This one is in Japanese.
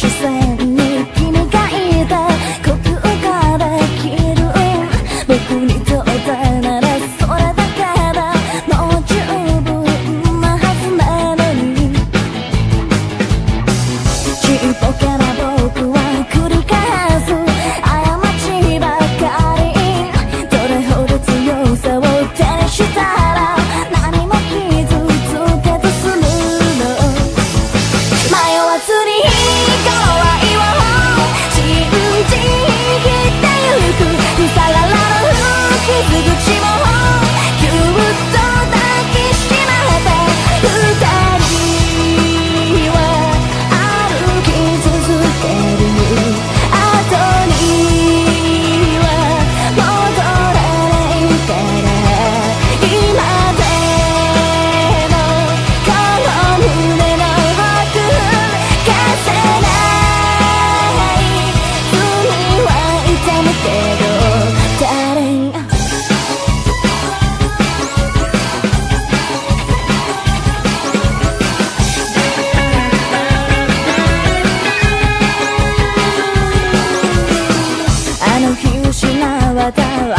視線に君がいた呼吸ができる僕にとってならそれだけでもう十分なはずなのにちっぽけな僕は繰り返す過ちばかりどれほど強さを手にしたら何も傷つけず済むの迷わずに怖いを信じきってゆく腐ららぬ傷口もぎゅっと抱きしめて二人は歩き続ける後には戻れないから今でもこの胸の奥消せない罪は痛むけど誰があの日失われた